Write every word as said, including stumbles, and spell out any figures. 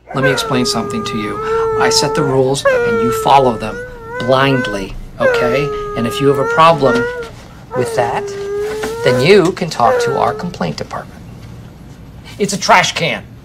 Let me explain something to you. I set the rules and you follow them blindly, okay? And if you have a problem with that, then you can talk to our complaint department. It's a trash can.